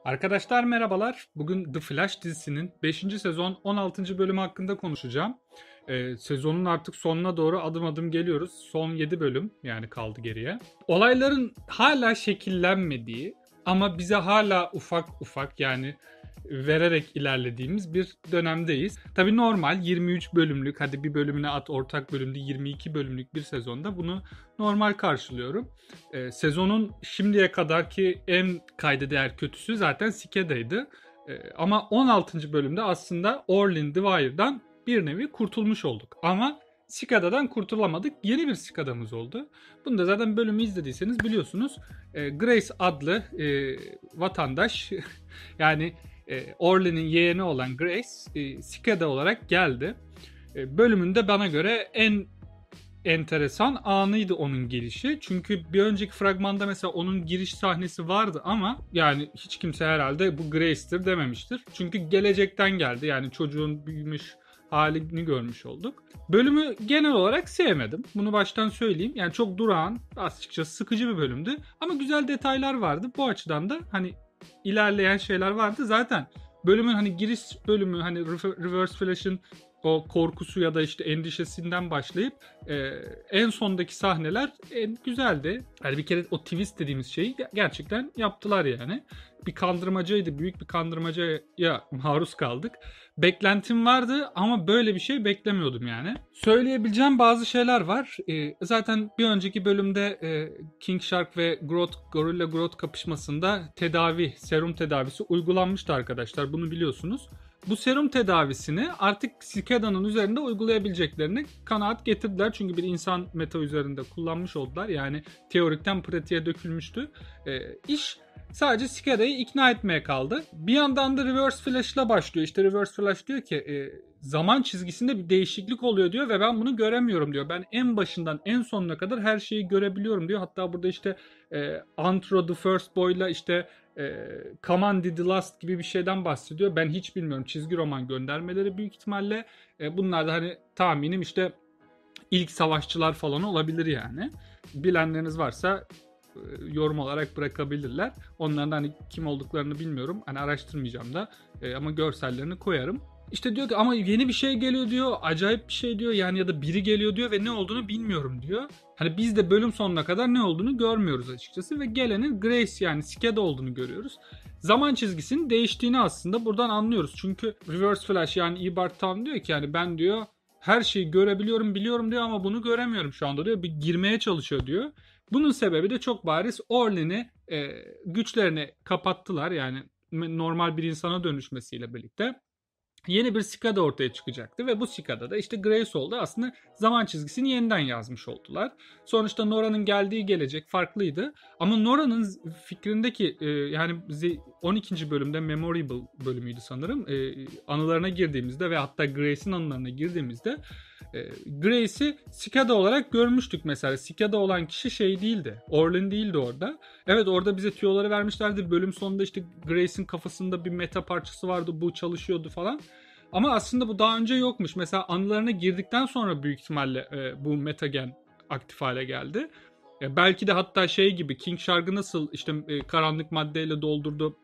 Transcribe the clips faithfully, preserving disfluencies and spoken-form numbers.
Arkadaşlar merhabalar. Bugün The Flash dizisinin beşinci sezon on altıncı bölümü hakkında konuşacağım. Ee, sezonun artık sonuna doğru adım adım geliyoruz. Son yedi bölüm yani kaldı geriye. Olayların hala şekillenmediği ama bize hala ufak ufak yani vererek ilerlediğimiz bir dönemdeyiz. Tabii normal yirmi üç bölümlük, hadi bir bölümüne at ortak bölümde yirmi iki bölümlük bir sezonda bunu normal karşılıyorum. Ee, sezonun şimdiye kadarki en kayda değer kötüsü zaten Cicada'ydı. Ee, ama on altıncı bölümde aslında Orlin Dwyer'dan bir nevi kurtulmuş olduk. Ama Cicada'dan kurtulamadık. Yeni bir Cicada'mız oldu. Bunu da zaten bölümü izlediyseniz biliyorsunuz. Ee, Grace adlı e, vatandaş yani e, Orlin'in yeğeni olan Grace e, Cicada olarak geldi. E, bölümünde bana göre en enteresan anıydı onun gelişi. Çünkü bir önceki fragmanda mesela onun giriş sahnesi vardı ama yani hiç kimse herhalde bu Grace'tir dememiştir. Çünkü gelecekten geldi. Yani çocuğun büyümüş halini görmüş olduk. Bölümü genel olarak sevmedim. Bunu baştan söyleyeyim. Yani çok durağan, açıkçası sıkıcı bir bölümdü. Ama güzel detaylar vardı. Bu açıdan da hani ilerleyen şeyler vardı. Zaten bölümün hani giriş bölümü hani Reverse Flash'ın o korkusu ya da işte endişesinden başlayıp e, en sondaki sahneler en güzeldi. Yani bir kere o twist dediğimiz şeyi gerçekten yaptılar yani. Bir kandırmacaydı, büyük bir kandırmacaya maruz kaldık. Beklentim vardı ama böyle bir şey beklemiyordum yani. Söyleyebileceğim bazı şeyler var. E, zaten bir önceki bölümde e, King Shark ve Groot, Gorilla Groot kapışmasında tedavi, serum tedavisi uygulanmıştı arkadaşlar. Bunu biliyorsunuz. Bu serum tedavisini artık Cicada'nın üzerinde uygulayabileceklerini kanaat getirdiler. Çünkü bir insan meta üzerinde kullanmış oldular. Yani teorikten pratiğe dökülmüştü. E, iş sadece Cicada'yı ikna etmeye kaldı. Bir yandan da Reverse Flash'la başlıyor. İşte Reverse Flash diyor ki e, zaman çizgisinde bir değişiklik oluyor diyor ve ben bunu göremiyorum diyor. Ben en başından en sonuna kadar her şeyi görebiliyorum diyor. Hatta burada işte e, Antro the First Boy'la işte e, Come Did the Last gibi bir şeyden bahsediyor. Ben hiç bilmiyorum. Çizgi roman göndermeleri büyük ihtimalle. E, bunlar da hani tahminim işte ilk savaşçılar falan olabilir yani. Bilenleriniz varsa e, yorum olarak bırakabilirler. Onların hani kim olduklarını bilmiyorum. Hani araştırmayacağım da e, ama görsellerini koyarım. İşte diyor ki ama yeni bir şey geliyor diyor. Acayip bir şey diyor yani ya da biri geliyor diyor ve ne olduğunu bilmiyorum diyor. Hani biz de bölüm sonuna kadar ne olduğunu görmüyoruz açıkçası ve gelenin Grace yani Cicada olduğunu görüyoruz. Zaman çizgisinin değiştiğini aslında buradan anlıyoruz. Çünkü Reverse Flash yani Eobard Thawne diyor ki yani ben diyor her şeyi görebiliyorum biliyorum diyor ama bunu göremiyorum şu anda diyor. Bir girmeye çalışıyor diyor. Bunun sebebi de çok bariz Orlin'i e, güçlerini kapattılar yani normal bir insana dönüşmesiyle birlikte. Yeni bir Cicada ortaya çıkacaktı ve bu Cicada da işte Grace oldu. Aslında zaman çizgisini yeniden yazmış oldular. Sonuçta Nora'nın geldiği gelecek farklıydı. Ama Nora'nın fikrindeki e, yani on ikinci bölümde Memorable bölümüydü sanırım. E, anılarına girdiğimizde ve hatta Grace'in anılarına girdiğimizde e, Grace'i Cicada olarak görmüştük mesela. Cicada olan kişi şey değildi. Orlin değildi orada. Evet orada bize tüyoları vermişlerdi. Bölüm sonunda işte Grace'in kafasında bir meta parçası vardı. Bu çalışıyordu falan. Ama aslında bu daha önce yokmuş. Mesela anılarına girdikten sonra büyük ihtimalle e, bu metagen aktif hale geldi. E, belki de hatta şey gibi King Shark'ı nasıl işte e, karanlık maddeyle doldurdu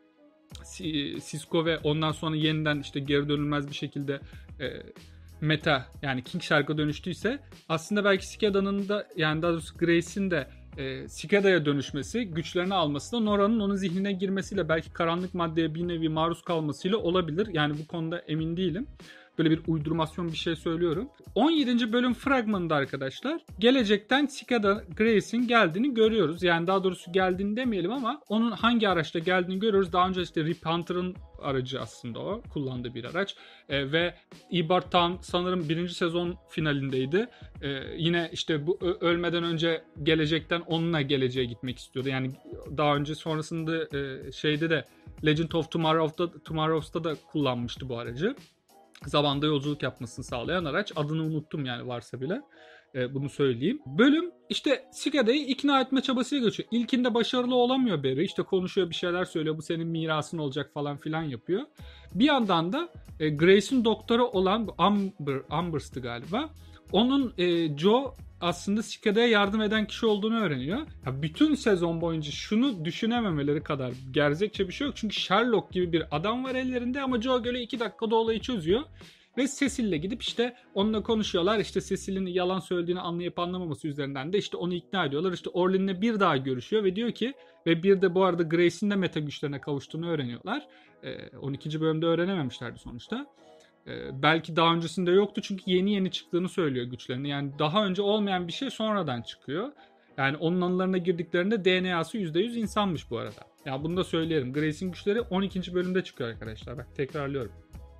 Cisco ve ondan sonra yeniden işte geri dönülmez bir şekilde e, meta yani King Shark'a dönüştüyse aslında belki Cicada'nın da yani daha doğrusu Grace'in de e, Cicada'ya dönüşmesi, güçlerini alması da Nora'nın onun zihnine girmesiyle belki karanlık maddeye bir nevi maruz kalmasıyla olabilir. Yani bu konuda emin değilim. Böyle bir uydurmasyon bir şey söylüyorum. on yedinci bölüm fragmanında arkadaşlar gelecekten Cicada Grace'in geldiğini görüyoruz. Yani daha doğrusu geldiğini demeyelim ama onun hangi araçta geldiğini görüyoruz. Daha önce işte Rip Hunter'ın aracı aslında o. Kullandığı bir araç. E, ve Eobard Thawne sanırım birinci sezon finalindeydi. E, yine işte bu ölmeden önce gelecekten onunla geleceğe gitmek istiyordu. Yani daha önce sonrasında e, şeyde de Legend of Tomorrow'da, Tomorrow'da da kullanmıştı bu aracı. Zamanda yolculuk yapmasını sağlayan araç. Adını unuttum yani varsa bile. Ee, bunu söyleyeyim. Bölüm işte Cicada'yı ikna etme çabasıyla geçiyor. İlkinde başarılı olamıyor Barry. İşte konuşuyor bir şeyler söylüyor. Bu senin mirasın olacak falan filan yapıyor. Bir yandan da e, Grace'in doktoru olan Amber, Amber'stı galiba. Onun e, Joe aslında Cicada'ya yardım eden kişi olduğunu öğreniyor. Ya bütün sezon boyunca şunu düşünememeleri kadar gerzekçe bir şey yok. Çünkü Sherlock gibi bir adam var ellerinde ama Joe göre iki dakikada olayı çözüyor. Ve Cecil'le gidip işte onunla konuşuyorlar. İşte Cecil'in yalan söylediğini anlayıp anlamaması üzerinden de işte onu ikna ediyorlar. İşte Orlin'le bir daha görüşüyor ve diyor ki, ve bir de bu arada Grace'in de meta güçlerine kavuştuğunu öğreniyorlar. on ikinci bölümde öğrenememişlerdi sonuçta. Ee, belki daha öncesinde yoktu çünkü yeni yeni çıktığını söylüyor güçlerini. Yani daha önce olmayan bir şey sonradan çıkıyor. Yani onun anılarına girdiklerinde D N A'sı yüzde yüz insanmış bu arada. Ya yani bunu da söyleyelim. Grace'in güçleri on ikinci bölümde çıkıyor arkadaşlar. Bak tekrarlıyorum.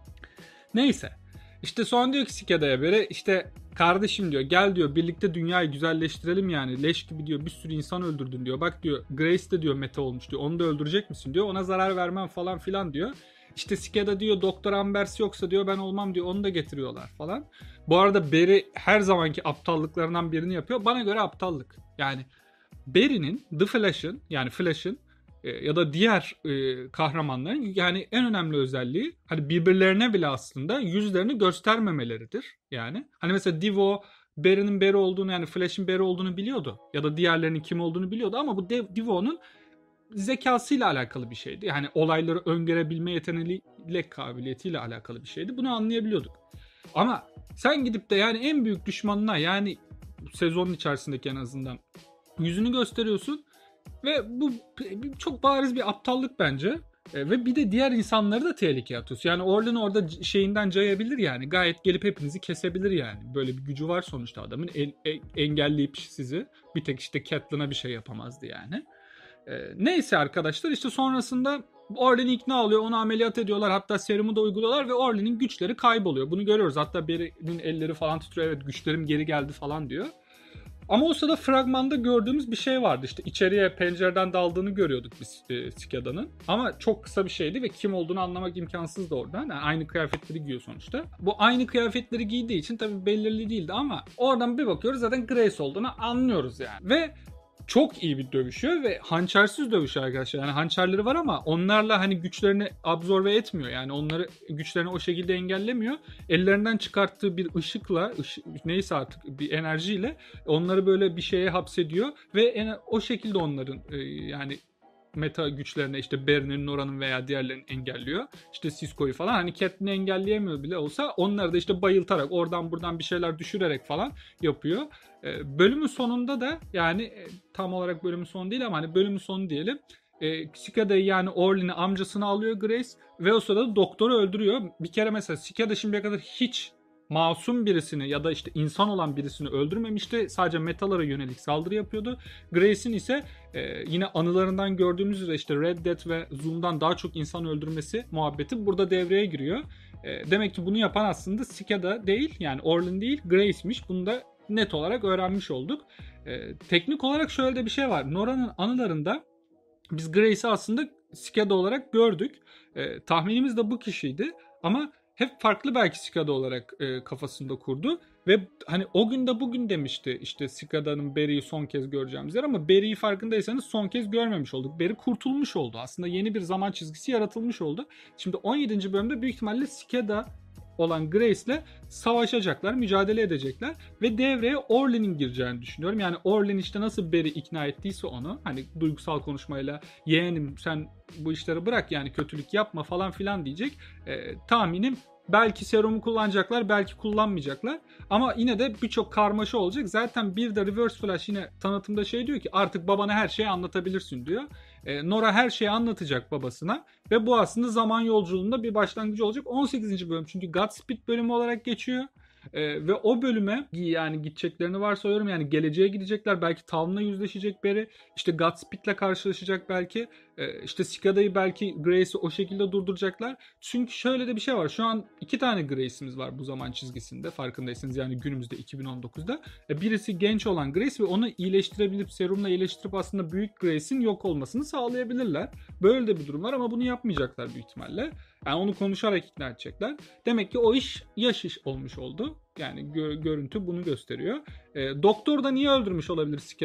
Neyse. İşte sonra diyor ki Cicada'ya biri, işte kardeşim diyor, gel diyor birlikte dünyayı güzelleştirelim yani. Leş gibi diyor bir sürü insan öldürdün diyor. Bak diyor Grace de diyor meta olmuş diyor. Onu da öldürecek misin diyor. Ona zarar vermem falan filan diyor. İşte Cicada diyor Doktor Ambers yoksa diyor ben olmam diyor. Onu da getiriyorlar falan. Bu arada Barry her zamanki aptallıklarından birini yapıyor. Bana göre aptallık. Yani Barry'nin, The Flash'ın yani Flash'ın ya da diğer e, kahramanların yani en önemli özelliği hani birbirlerine bile aslında yüzlerini göstermemeleridir. Yani hani mesela Divo Barry'nin Barry olduğunu, yani Flash'ın Barry olduğunu biliyordu ya da diğerlerinin kim olduğunu biliyordu ama bu Divo'nun zekasıyla alakalı bir şeydi. Yani olayları öngörebilme yeteneğiyle, kabiliyetiyle alakalı bir şeydi. Bunu anlayabiliyorduk. Ama sen gidip de yani en büyük düşmanına, yani sezonun içerisindeki en azından yüzünü gösteriyorsun ve bu çok bariz bir aptallık bence. E, ve bir de diğer insanları da tehlikeye atıyorsun. Yani Orlin orada şeyinden cayabilir yani. Gayet gelip hepinizi kesebilir yani. Böyle bir gücü var sonuçta adamın. En, en, engelleyip sizi. Bir tek işte Catelyn'a bir şey yapamazdı yani. E, neyse arkadaşlar, işte sonrasında Orlin ikna oluyor. Onu ameliyat ediyorlar. Hatta serumu da uyguluyorlar ve Orlin'in güçleri kayboluyor. Bunu görüyoruz. Hatta Barry'nin elleri falan titriyor. Evet, güçlerim geri geldi falan diyor. Ama o sırada fragmanda gördüğümüz bir şey vardı. İşte içeriye pencereden daldığını görüyorduk biz e, Cicada'nın. Ama çok kısa bir şeydi ve kim olduğunu anlamak imkansızdı oradan. Yani aynı kıyafetleri giyiyor sonuçta. Bu aynı kıyafetleri giydiği için tabii belirli değildi ama oradan bir bakıyoruz zaten Grace olduğunu anlıyoruz yani. Ve çok iyi bir dövüşüyor ve hançersiz dövüşüyor arkadaşlar. Yani hançerleri var ama onlarla hani güçlerini absorbe etmiyor. Yani onları, güçlerini o şekilde engellemiyor. Ellerinden çıkarttığı bir ışıkla, ışık, neyse artık bir enerjiyle onları böyle bir şeye hapsediyor ve en, o şekilde onların e, yani meta güçlerine, işte Barry'nin, Nora'nın veya diğerlerini engelliyor. İşte Cisco'yu falan, hani Catelyn'i engelleyemiyor bile olsa onları da işte bayıltarak, oradan buradan bir şeyler düşürerek falan yapıyor. Ee, bölümün sonunda da yani e, tam olarak bölümün sonu değil ama hani bölümün sonu diyelim. E, Cicada'yı yani Orlin'i, amcasını alıyor Grace ve o sırada doktoru öldürüyor. Bir kere mesela Cicada şimdiye kadar hiç masum birisini ya da işte insan olan birisini öldürmemişti. Sadece metalara yönelik saldırı yapıyordu. Grace'in ise e, yine anılarından gördüğümüz üzere işte Red Dead ve Zoom'dan daha çok insan öldürmesi muhabbeti burada devreye giriyor. E, demek ki bunu yapan aslında Cicada değil, yani Orlin değil, Grace'miş. Bunu da net olarak öğrenmiş olduk. E, teknik olarak şöyle de bir şey var. Nora'nın anılarında biz Grace'i aslında Cicada olarak gördük. E, tahminimiz de bu kişiydi. Ama hep farklı belki Cicada olarak e, kafasında kurdu. Ve hani o gün de bugün demişti işte Cicada'nın Barry'i son kez göreceğimiz yer, ama Barry'i farkındaysanız son kez görmemiş olduk. Barry kurtulmuş oldu. Aslında yeni bir zaman çizgisi yaratılmış oldu. Şimdi on yedinci bölümde büyük ihtimalle Cicada olan Grace'le savaşacaklar, mücadele edecekler ve devreye Orlin'in gireceğini düşünüyorum. Yani Orlin işte nasıl Barry ikna ettiyse onu, hani duygusal konuşmayla yeğenim sen bu işleri bırak yani kötülük yapma falan filan diyecek. E, tahminim belki serumu kullanacaklar, belki kullanmayacaklar. Ama yine de birçok karmaşa olacak. Zaten bir de Reverse Flash yine tanıtımda şey diyor ki artık babana her şeyi anlatabilirsin diyor. E, Nora her şeyi anlatacak babasına ve bu aslında zaman yolculuğunda bir başlangıcı olacak. on sekizinci bölüm çünkü Godspeed bölümü olarak geçiyor. Ee, ve o bölüme yani gideceklerini varsayıyorum, yani geleceğe gidecekler, belki Talon'la yüzleşecek Barry, işte Godspeed'le karşılaşacak belki, ee, işte Cicada'yı belki Grace'i o şekilde durduracaklar. Çünkü şöyle de bir şey var, şu an iki tane Grace'imiz var bu zaman çizgisinde, farkındaysanız yani günümüzde iki bin on dokuzda. Ee, birisi genç olan Grace ve onu iyileştirebilip serumla iyileştirip aslında büyük Grace'in yok olmasını sağlayabilirler. Böyle de bir durum var ama bunu yapmayacaklar büyük ihtimalle. Yani onu konuşarak ikna edecekler. Demek ki o iş yaş iş olmuş oldu. Yani gö- görüntü bunu gösteriyor. E, doktor da niye öldürmüş olabilir Cicada?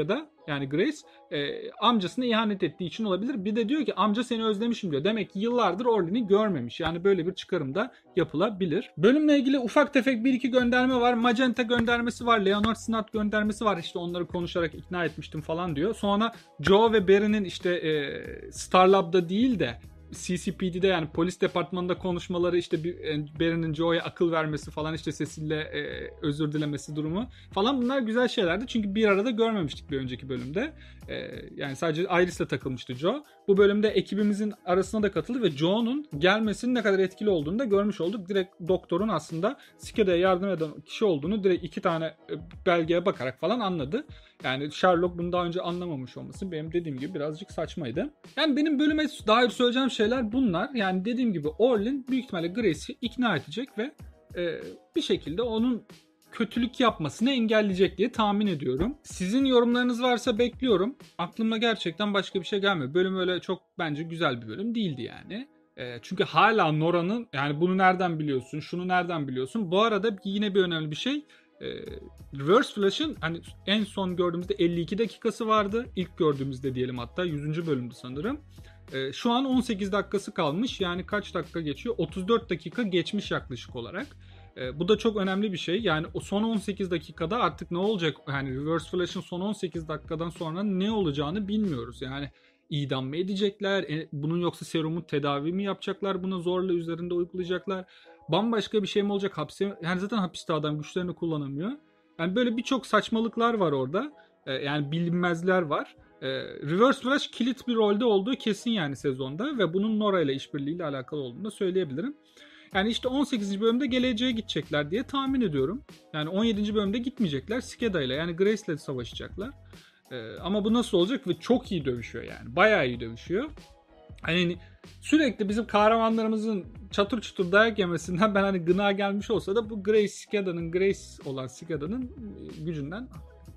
Yani Grace e, amcasına ihanet ettiği için olabilir. Bir de diyor ki amca seni özlemişim diyor. Demek ki yıllardır Orlin'i görmemiş. Yani böyle bir çıkarım da yapılabilir. Bölümle ilgili ufak tefek bir iki gönderme var. Magenta göndermesi var. Leonard Snart göndermesi var. İşte onları konuşarak ikna etmiştim falan diyor. Sonra Joe ve Barry'nin işte e, Starlab'da değil de C C P D'de yani polis departmanında konuşmaları, işte Barry'nin Joe'ya akıl vermesi falan, işte Cecil'le e, özür dilemesi durumu falan, bunlar güzel şeylerdi. Çünkü bir arada görmemiştik bir önceki bölümde. E, yani sadece Iris'le takılmıştı Joe. Bu bölümde ekibimizin arasına da katıldı ve Joe'nun gelmesinin ne kadar etkili olduğunu da görmüş olduk. Direkt doktorun aslında Skeda'ya yardım eden kişi olduğunu direkt iki tane belgeye bakarak falan anladı. Yani Sherlock bunu daha önce anlamamış olması benim dediğim gibi birazcık saçmaydı. Yani benim bölüme dair söyleyeceğim şeyler bunlar. Yani dediğim gibi Orlin büyük ihtimalle Grace'i ikna edecek ve e, bir şekilde onun kötülük yapmasını engelleyecek diye tahmin ediyorum. Sizin yorumlarınız varsa bekliyorum. Aklıma gerçekten başka bir şey gelmiyor. Bölüm öyle çok bence güzel bir bölüm değildi yani. E, çünkü hala Nora'nın, yani bunu nereden biliyorsun, şunu nereden biliyorsun. Bu arada yine bir önemli bir şey. E, Reverse Flash'ın hani en son gördüğümüzde elli iki dakikası vardı. İlk gördüğümüzde diyelim, hatta yüzüncü bölümdü sanırım. E, şu an on sekiz dakikası kalmış. Yani kaç dakika geçiyor? otuz dört dakika geçmiş yaklaşık olarak. E, bu da çok önemli bir şey. Yani o son on sekiz dakikada artık ne olacak? Yani Reverse Flash'ın son on sekiz dakikadan sonra ne olacağını bilmiyoruz. Yani idam mı edecekler? E, bunun yoksa serumu tedavi mi yapacaklar? Buna zorla üzerinde uygulayacaklar. Bambaşka bir şey mi olacak? Hapse, yani zaten hapiste adam güçlerini kullanamıyor. Yani böyle birçok saçmalıklar var orada. Ee, yani bilinmezler var. Ee, Reverse Flash kilit bir rolde olduğu kesin yani sezonda ve bunun Nora ile işbirliğiyle alakalı olduğunu da söyleyebilirim. Yani işte on sekizinci bölümde geleceğe gidecekler diye tahmin ediyorum. Yani on yedinci bölümde gitmeyecekler. Skeda ile, yani Grace ile savaşacaklar. Ee, ama bu nasıl olacak? Ve çok iyi dövüşüyor yani. Bayağı iyi dövüşüyor. Hani sürekli bizim kahramanlarımızın çatır çutur dayak yemesinden ben hani gına gelmiş olsa da bu Grace Skeda'nın, Grace olan Skeda'nın gücünden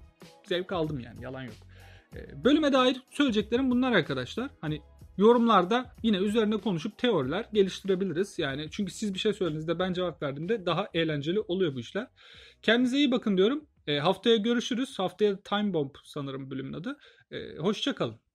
zevk aldım yani, yalan yok. Bölüme dair söyleyeceklerim bunlar arkadaşlar. Hani yorumlarda yine üzerine konuşup teoriler geliştirebiliriz. Yani çünkü siz bir şey söylediğinizde ben cevap verdiğimde daha eğlenceli oluyor bu işler. Kendinize iyi bakın diyorum. E, haftaya görüşürüz. Haftaya Time Bomb sanırım bölümün adı. E, hoşça kalın.